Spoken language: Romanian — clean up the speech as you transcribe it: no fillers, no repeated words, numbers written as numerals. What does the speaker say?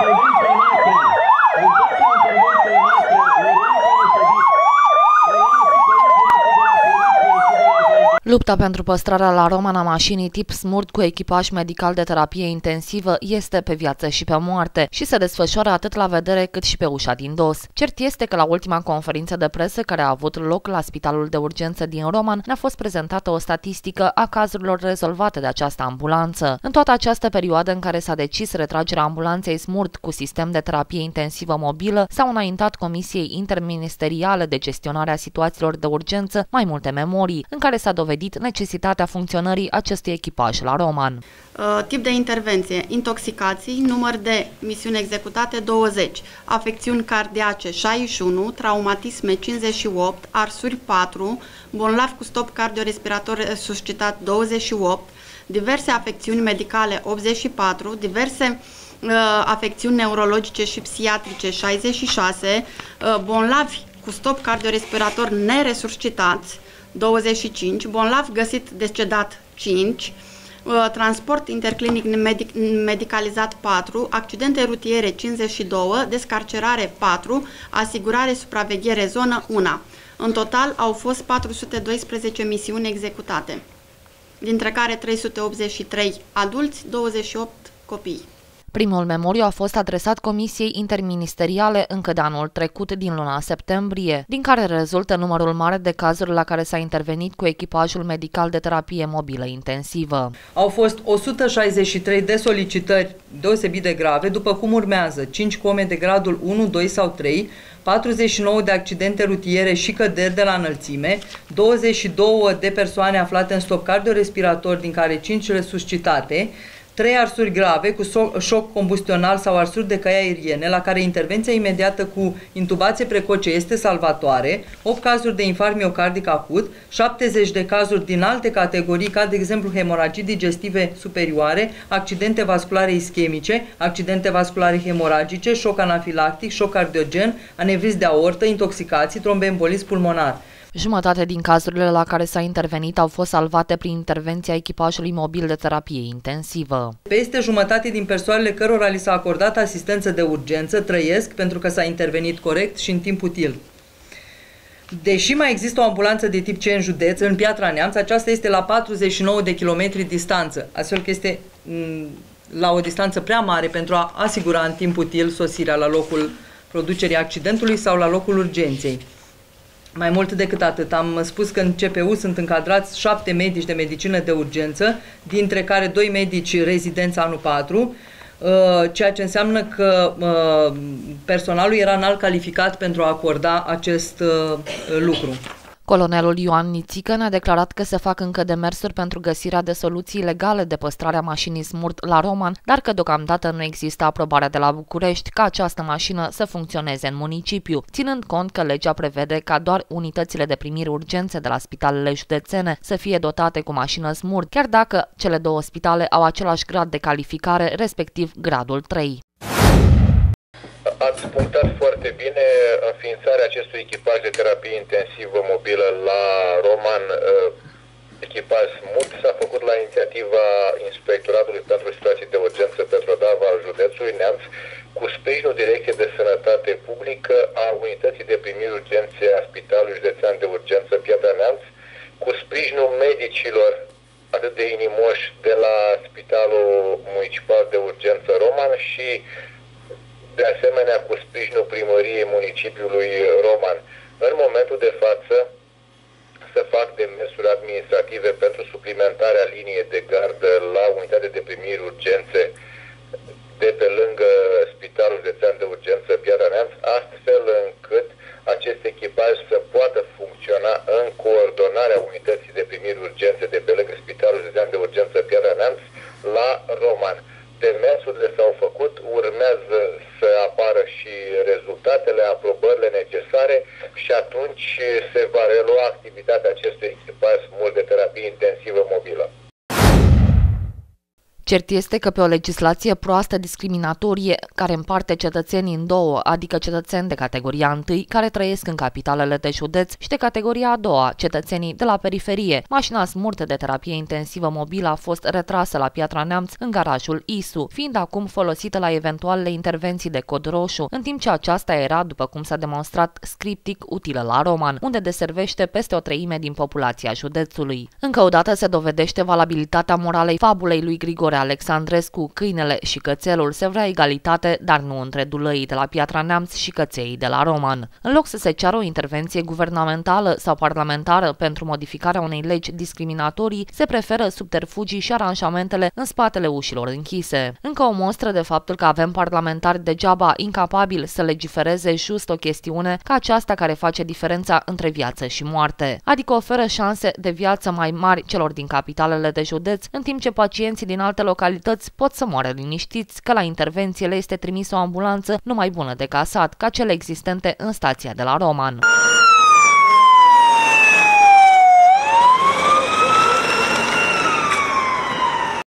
Lupta pentru păstrarea la Roman a mașinii tip Smurd cu echipaj medical de terapie intensivă este pe viață și pe moarte și se desfășoară atât la vedere cât și pe ușa din dos. Cert este că la ultima conferință de presă care a avut loc la Spitalul de Urgență din Roman ne-a fost prezentată o statistică a cazurilor rezolvate de această ambulanță. În toată această perioadă în care s-a decis retragerea ambulanței Smurd cu sistem de terapie intensivă mobilă, s-au înaintat Comisiei Interministeriale de Gestionare a Situațiilor de Urgență mai multe memorii, în care s-a dovedit necesitatea funcționării acestui echipaj la Roman. Tip de intervenție: intoxicații, număr de misiuni executate 20, afecțiuni cardiace 61, traumatisme 58, arsuri 4, bolnavi cu stop cardiorespirator resuscitat 28, diverse afecțiuni medicale 84, diverse afecțiuni neurologice și psihiatrice 66, bolnavi cu stop cardiorespirator neresuscitați 25, bolnav găsit decedat 5, transport interclinic medicalizat 4, accidente rutiere 52, descarcerare 4, asigurare supraveghere zonă 1. În total au fost 412 misiuni executate, dintre care 383 adulți, 28 copii. Primul memoriu a fost adresat Comisiei Interministeriale încă de anul trecut, din luna septembrie, din care rezultă numărul mare de cazuri la care s-a intervenit cu echipajul medical de terapie mobilă intensivă. Au fost 163 de solicitări deosebit de grave, după cum urmează: 5 come de gradul 1, 2 sau 3, 49 de accidente rutiere și căderi de la înălțime, 22 de persoane aflate în stop cardiorespirator, din care 5 resuscitate, 3 arsuri grave cu șoc combustional sau arsuri de căi aeriene, la care intervenția imediată cu intubație precoce este salvatoare, 8 cazuri de infarct miocardic acut, 70 de cazuri din alte categorii, ca de exemplu hemoragii digestive superioare, accidente vasculare ischemice, accidente vasculare hemoragice, șoc anafilactic, șoc cardiogen, anevrism de aortă, intoxicații, tromboembolism pulmonar. Jumătate din cazurile la care s-a intervenit au fost salvate prin intervenția echipajului mobil de terapie intensivă. Peste jumătate din persoanele cărora li s-a acordat asistență de urgență trăiesc pentru că s-a intervenit corect și în timp util. Deși mai există o ambulanță de tip C în județ, în Piatra Neamț, aceasta este la 49 de kilometri distanță, astfel că este la o distanță prea mare pentru a asigura în timp util sosirea la locul producerii accidentului sau la locul urgenței. Mai mult decât atât, am spus că în CPU sunt încadrați 7 medici de medicină de urgență, dintre care 2 medici rezidenți anul 4, ceea ce înseamnă că personalul era înalt calificat pentru a acorda acest lucru. Colonelul Ioan Nițică ne-a declarat că se fac încă demersuri pentru găsirea de soluții legale de păstrare a mașinii Smurd la Roman, dar că deocamdată nu există aprobarea de la București ca această mașină să funcționeze în municipiu, ținând cont că legea prevede ca doar unitățile de primiri urgențe de la spitalele județene să fie dotate cu mașină Smurd, chiar dacă cele două spitale au același grad de calificare, respectiv gradul 3. Ați punctat foarte bine înființarea acestui echipaj de terapie intensivă mobilă la Roman, echipaj Smurd, s-a făcut la inițiativa Inspectoratului pentru Situații de Urgență Petrodava al județului Neamț, cu sprijinul Direcției de Sănătate Publică a Unității de Primiri Urgențe a Spitalului Județean de Urgență Piatra Neamț, cu sprijinul medicilor atât de inimoși de la Spitalul Municipal de Urgență Roman și de asemenea cu sprijinul primăriei municipiului Roman. În momentul de față se fac demersuri administrative pentru suplimentarea liniei de gardă la unitatea de primiri urgențe de pe lângă Spitalul Județean de Urgență Piatra Neamț, astfel încât acest echipaj să poată funcționa în coordonarea unității de primiri urgențe de pe lângă Spitalul Județean de Urgență Piatra Neamț la Roman. Demersurile s-au făcut, urmează să apară și rezultatele, aprobările necesare și atunci se va relua activitatea acestui echipaj Smurd de terapie intensivă mobilă. Cert este că pe o legislație proastă discriminatorie, care împarte cetățenii în două, adică cetățeni de categoria 1, care trăiesc în capitalele de județ, și de categoria a doua, cetățenii de la periferie, mașina Smurd de terapie intensivă mobilă a fost retrasă la Piatra Neamț în garajul ISU, fiind acum folosită la eventualele intervenții de cod roșu, în timp ce aceasta era, după cum s-a demonstrat scriptic, utilă la Roman, unde deservește peste o treime din populația județului. Încă o dată se dovedește valabilitatea moralei fabulei lui Grigore Alexandrescu, câinele și cățelul. Se vrea egalitate, dar nu între dulăii de la Piatra Neamț și cățeii de la Roman. În loc să se ceară o intervenție guvernamentală sau parlamentară pentru modificarea unei legi discriminatorii, se preferă subterfugii și aranjamentele în spatele ușilor închise. Încă o mostră de faptul că avem parlamentari degeaba incapabili să legifereze just o chestiune ca aceasta care face diferența între viață și moarte, adică oferă șanse de viață mai mari celor din capitalele de județ, în timp ce pacienții din alte localități pot să moară liniștiți că la intervenție le este trimisă o ambulanță numai bună de casat ca cele existente în stația de la Roman.